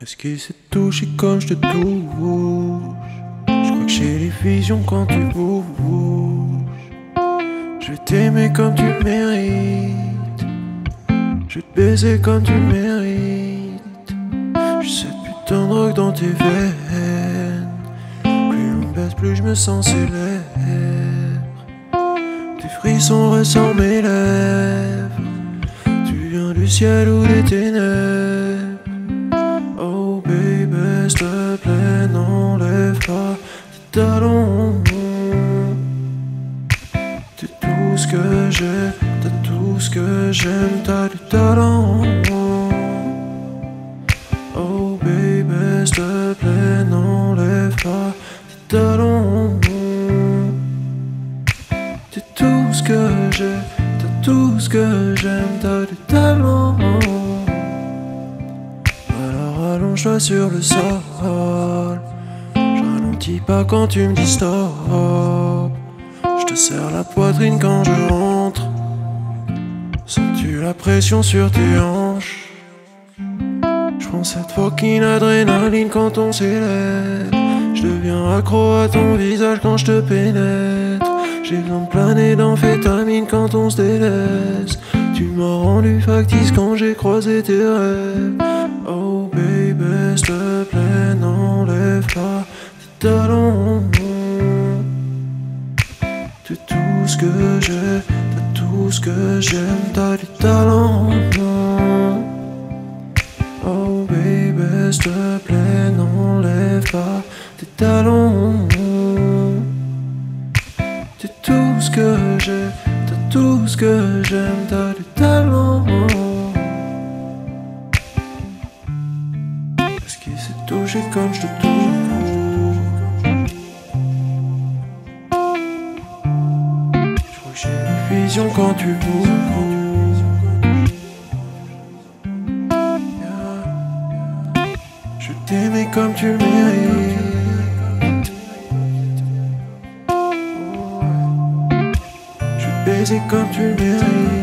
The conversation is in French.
Est-ce qu'il s'est touché comme je te touche? Je crois que j'ai les visions quand tu bouges. Je vais t'aimer comme tu le mérites. Je vais te baiser comme tu le mérites. J'ai cette putain de drogue dans tes veines. Plus on baisse, plus je me sens célèbre. Tes frissons ressortent mes lèvres. Tu viens du ciel ou des ténèbres. Oh baby, s'il te plaît, n'enlève pas tes talons. T'es tout ce que j'ai, t'as tout ce que j'aime, t'as du talent. Oh baby, s'il te plaît, n'enlève pas tes talons. T'es tout ce que j'ai, t'as tout ce que j'aime, t'as du talent. Alors allonge-toi sur le sol. Je ralentis pas quand tu me dis stop. Je te serre la poitrine quand je rentre. Sens-tu la pression sur tes hanches? Je prends cette fucking adrénaline quand on s'élève. Je deviens accro à ton visage quand je te pénètre. J'ai besoin de planer d'amphétamine quand on se délaisse. Tu m'as rendu factice quand j'ai croisé tes rêves. Oh baby, s'il te plaît, n'enlève pas tes talons. T'es tout ce que j'ai, t'as tout ce que j'aime, t'as du talent. Oh baby, s'il te plaît, n'enlève pas tes talons. T'es tout ce que j'ai, t'as tout ce que j'aime, t'as du talent. Est-ce qu'il s'est touché comme je te touche? Je crois que j'ai une vision quand tu bouges. Je vais t'aimer comme tu le mérites. Je vais te baiser comme tu le mérites.